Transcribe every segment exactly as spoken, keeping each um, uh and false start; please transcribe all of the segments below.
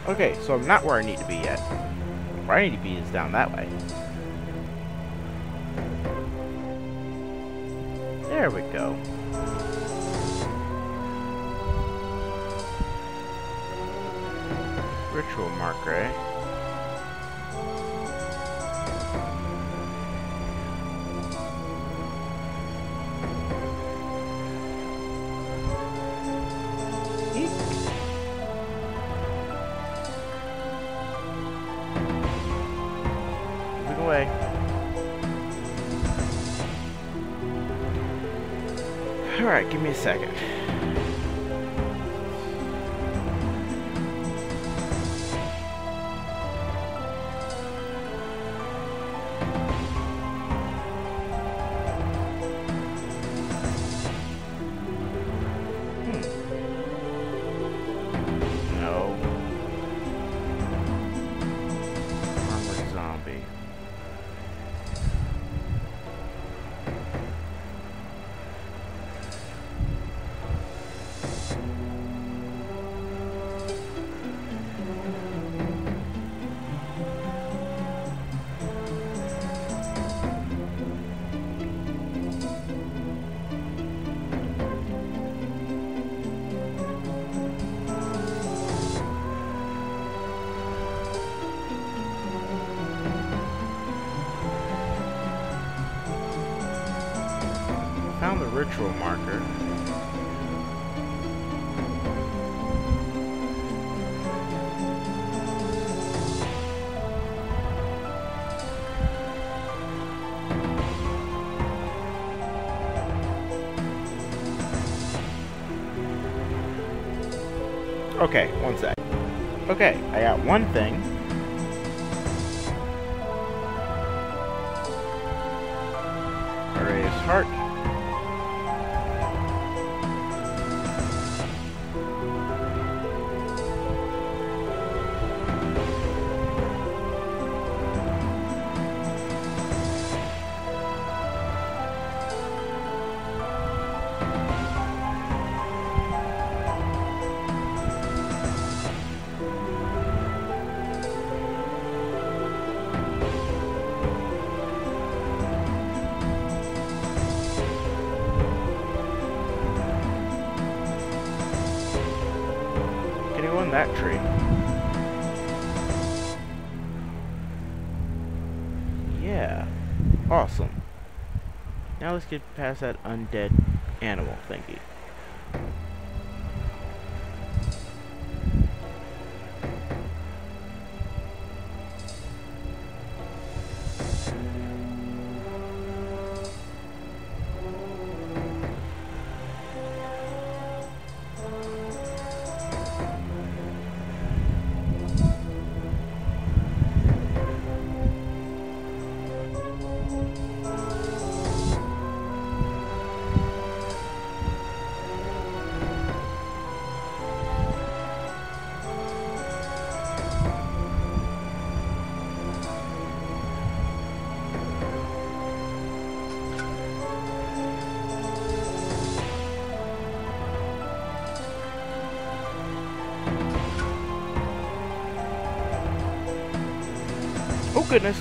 Okay, so I'm not where I need to be yet. Where I need to be is down that way. There we go. Ritual marker, eh? Eek. Moving away. Alright, give me a second. Found the ritual marker. Okay, one sec. Okay, I got one thing. Erase heart. That tree. Yeah. Awesome. Now let's get past that undead animal thingy. Oh goodness.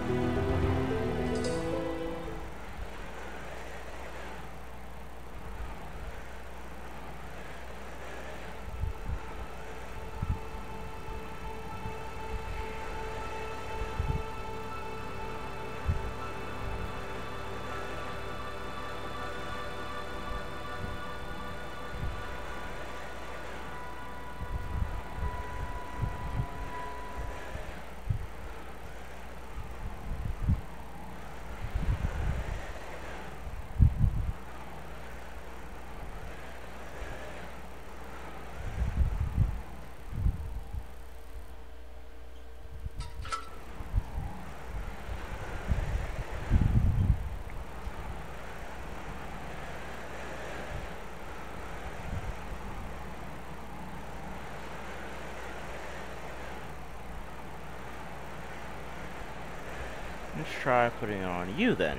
Let's try putting it on you then.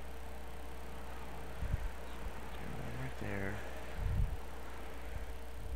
Right there.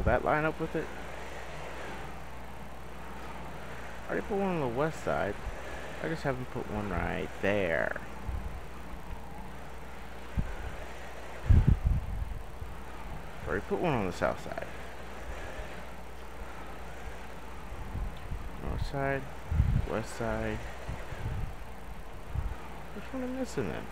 Will that line up with it? I already put one on the west side. I just haven't put one right there. I already put one on the south side. North side, west side. Which one am I missing then?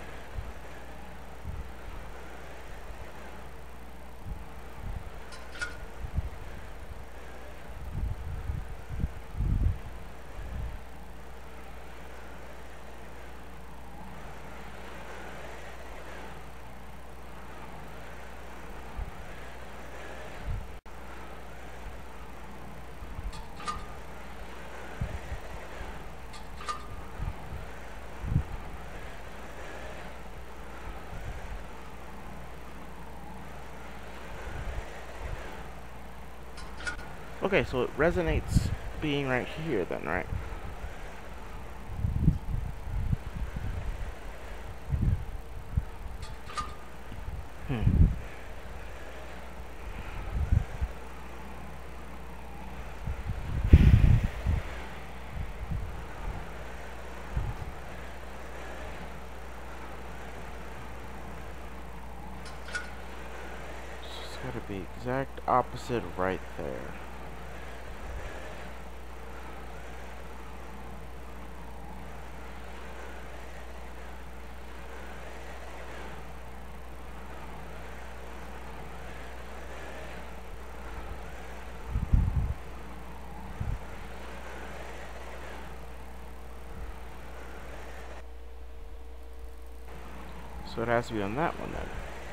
Okay, so it resonates being right here then, right? Hmm. It's gotta be exact opposite right there. So it has to be on that one then.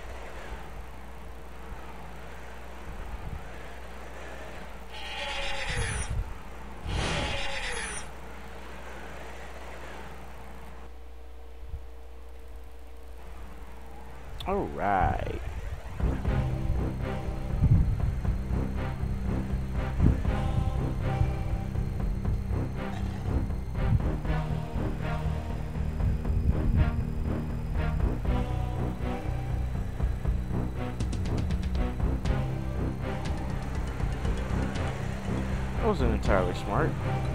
All right. That wasn't entirely smart.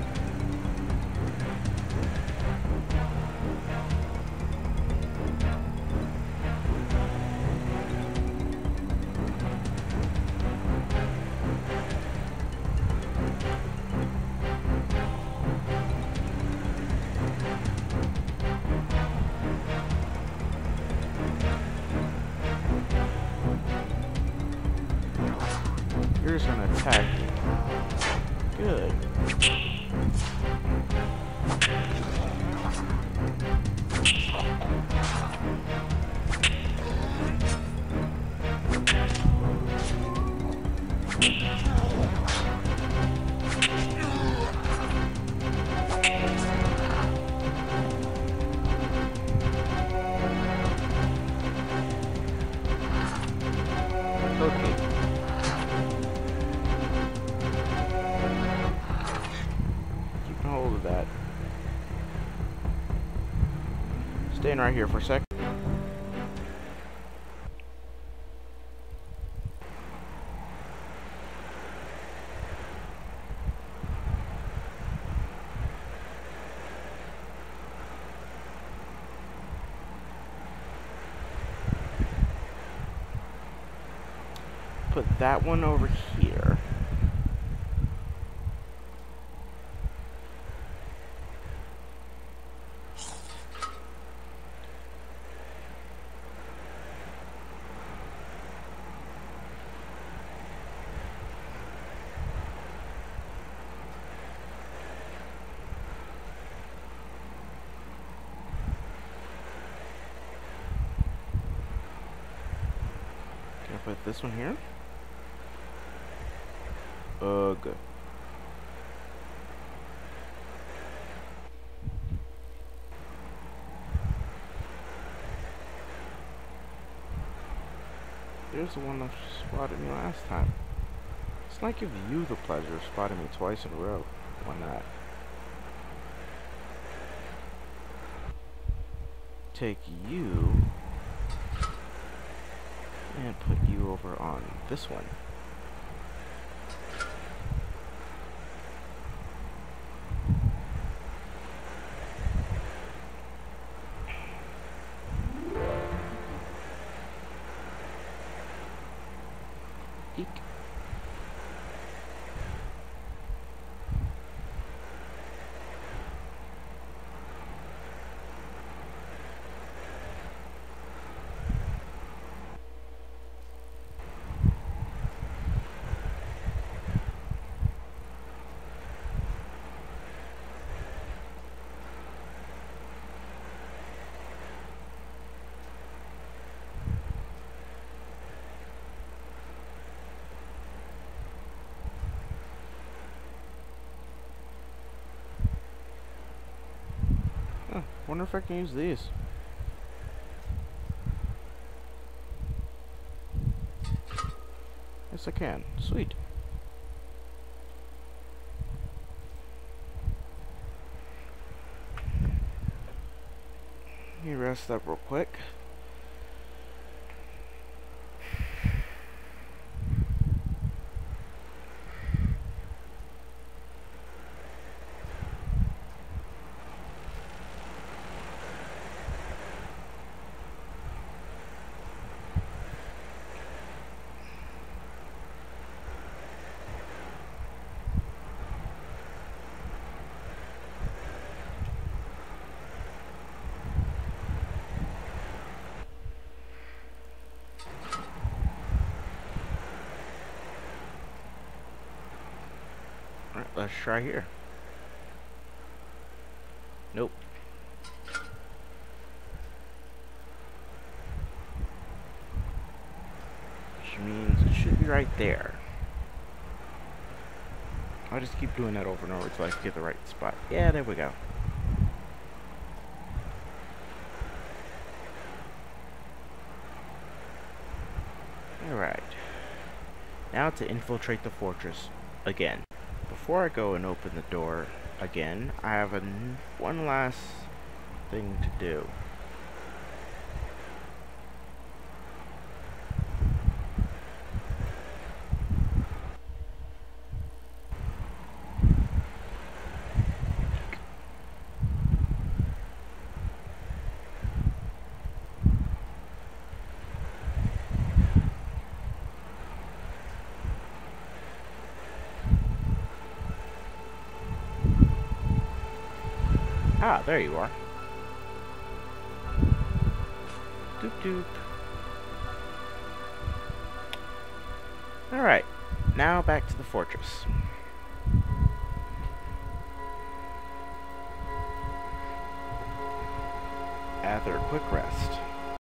You're just gonna attack me. Good. Okay. Keeping hold of that. Staying right here for a sec. Put that one over here. Can I put this one here? Uh, good. There's the one that spotted me last time. It's not giving you the pleasure of spotting me twice in a row. Why not? Take you and put you over on this one. Wonder if I can use these. Yes, I can. Sweet. Let me rest up real quick. Alright, let's try here. Nope. Which means it should be right there. I'll just keep doing that over and over until I get the right spot. Yeah, there we go. Alright. Now to infiltrate the fortress again. Before I go and open the door again, I have a n one last thing to do. Ah, there you are. Doop doop. Alright, now back to the fortress. After a quick rest.